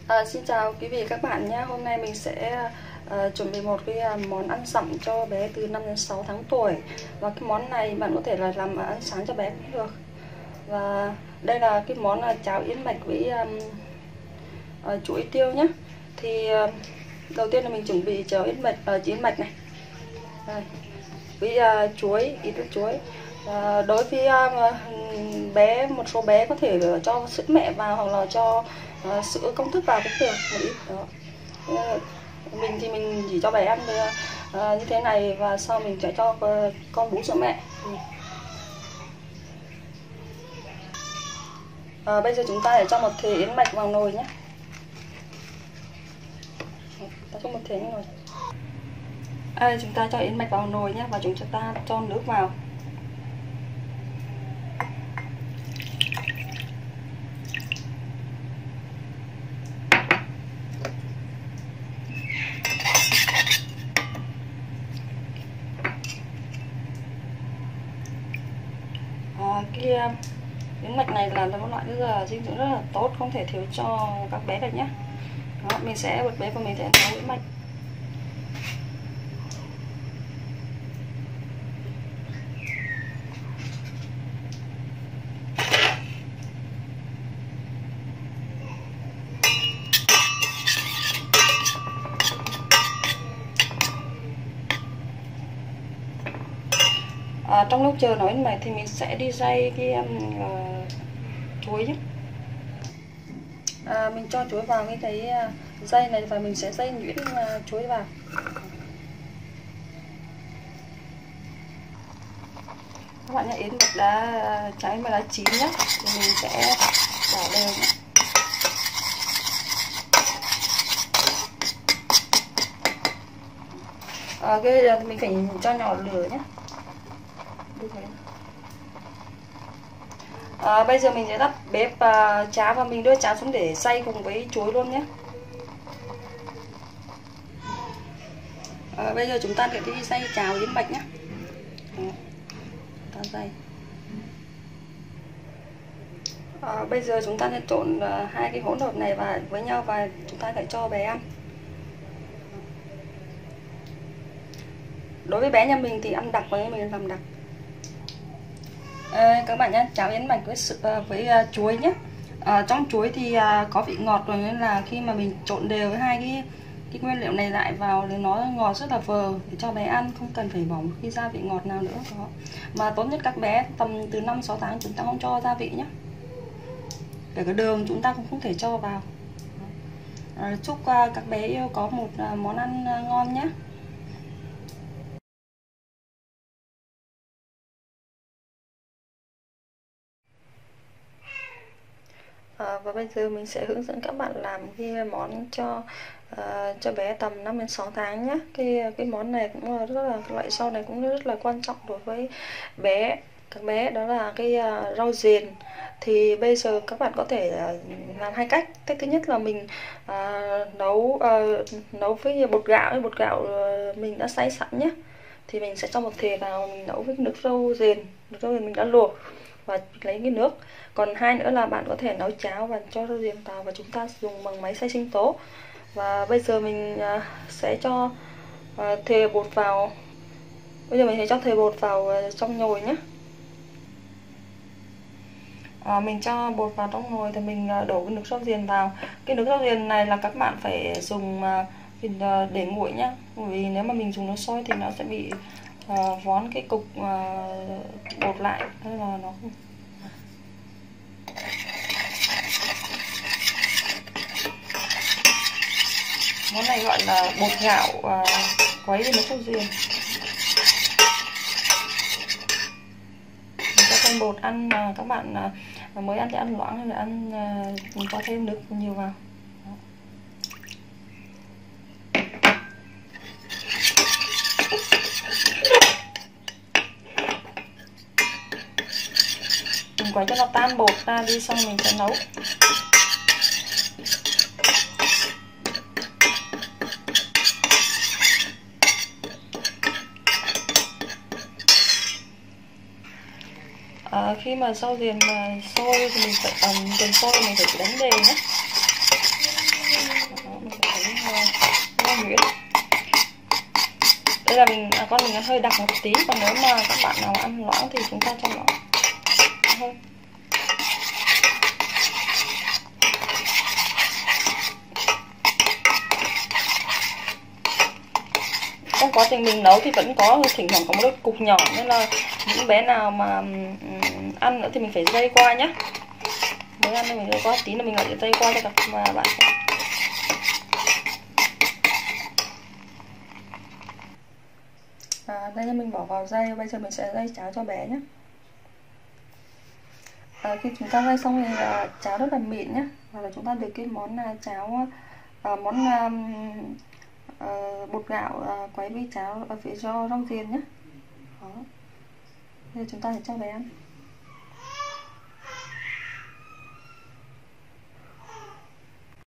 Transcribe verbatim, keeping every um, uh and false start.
À, xin chào quý vị các bạn nhé. Hôm nay mình sẽ uh, chuẩn bị một cái uh, món ăn dặm cho bé từ năm đến sáu tháng tuổi. Và cái món này bạn có thể là làm ăn sáng cho bé cũng được. Và đây là cái món là cháo yến mạch với um, uh, chuối tiêu nhé. Thì uh, đầu tiên là mình chuẩn bị cháo yến mạch, uh, yến mạch này đây, với uh, chuối, ít nước chuối. Uh, đối với uh, bé, một số bé có thể cho sữa mẹ vào hoặc là cho uh, sữa công thức vào cũng được một ít đó. Uh, mình thì mình chỉ cho bé ăn uh, như thế này, và sau mình sẽ cho uh, con bú sữa mẹ. Uh, bây giờ chúng ta sẽ cho một thìa yến mạch vào nồi nhé. Ta cho một thìa nồi. À, chúng ta cho yến mạch vào nồi nhé, và chúng ta cho nước vào. À, cái yến mạch này là một loại nước dinh dưỡng rất là tốt, không thể thiếu cho các bé được nhé. Đó, mình sẽ bật bếp và mình sẽ nấu yến mạch. À, trong lúc chờ nấu yến mạch thì mình sẽ đi xay cái um, uh, chuối nhé. À, mình cho chuối vào cái cái uh, dây này và mình sẽ xay nhuyễn uh, chuối vào. Các bạn nhé, yến mạch đã trái mà đã chín nhé, thì mình sẽ đảo đều nhé. À, cái mình phải cho nhỏ lửa nhé. À, bây giờ mình sẽ tắt bếp uh, cháo và mình đưa cháo xuống để xay cùng với chuối luôn nhé. À, bây giờ chúng ta sẽ đi xay cháo yến mạch nhé. Ta xay. À, bây giờ chúng ta sẽ trộn uh, hai cái hỗn hợp này vào với nhau và chúng ta sẽ cho bé ăn. Đối với bé nhà mình thì ăn đặc, và mình làm đặc. À, các bạn nhé, cháo yến mạch với với uh, chuối nhé. À, trong chuối thì uh, có vị ngọt rồi, nên là khi mà mình trộn đều với hai cái cái nguyên liệu này lại vào thì nó ngọt rất là vừa để cho bé ăn, không cần phải bỏ một cái gia vị ngọt nào nữa. Đó. Mà tốt nhất các bé tầm từ năm sáu tháng chúng ta không cho gia vị nhé. Kể cả đường chúng ta cũng không thể cho vào. À, chúc uh, các bé yêu có một uh, món ăn uh, ngon nhé. À, và bây giờ mình sẽ hướng dẫn các bạn làm cái món cho uh, cho bé tầm năm đến sáu tháng nhé. Cái cái món này cũng rất là, loại rau này cũng rất là quan trọng đối với bé các bé, đó là cái uh, rau diền. Thì bây giờ các bạn có thể uh, làm hai cách. Cách thứ nhất là mình uh, nấu uh, nấu với bột gạo, bột gạo uh, mình đã xay sẵn nhé. Thì mình sẽ cho một thìa vào, mình nấu với nước rau diền, nước rau diền mình đã luộc và lấy cái nước. Còn hai nữa là bạn có thể nấu cháo và cho rau diền vào, và chúng ta dùng bằng máy xay sinh tố. Và bây giờ mình uh, sẽ cho uh, thìa bột vào. Bây giờ mình sẽ cho thìa bột vào uh, trong nồi nhé. À, mình cho bột vào trong nồi thì mình uh, đổ cái nước rau diền vào. Cái nước rau diền này là các bạn phải dùng uh, để nguội nhé. Vì nếu mà mình dùng nước sôi thì nó sẽ bị uh, vón cái cục uh, bột lại, nên là nó không. Món này gọi là bột gạo uh, quấy với nước rau diền. Mình cho thêm bột ăn, uh, các bạn uh, mới ăn thì ăn loãng, hay là ăn uh, mình cho thêm nước nhiều vào. Đó. Mình quấy cho nó tan bột ra đi, xong mình sẽ nấu. À, khi mà rau diền mà sôi thì mình phải ẩm, um, cần sôi mình phải đánh đều nhé. nhuyễn. Đây là mình à, con mình hơi đặc một tí, còn nếu mà các bạn nào ăn loãng thì chúng ta cho nó hơn. Trong quá trình mình nấu thì vẫn có thỉnh thoảng có một đốt cục nhỏ, nên là những bé nào mà um, ăn nữa thì mình phải dây qua nhé. Mới ăn thì mình dây qua tí là mình lại dây qua cho các mà bạn xem. À, đây là mình bỏ vào dây, bây giờ mình sẽ dây cháo cho bé nhé. À, khi chúng ta dây xong thì uh, cháo rất là mịn nhé, và là chúng ta được cái món uh, cháo uh, món um, uh, bột gạo uh, quấy với cháo ở phía rau rong tiền nhé. Đó. Bây giờ chúng ta sẽ cho bé ăn.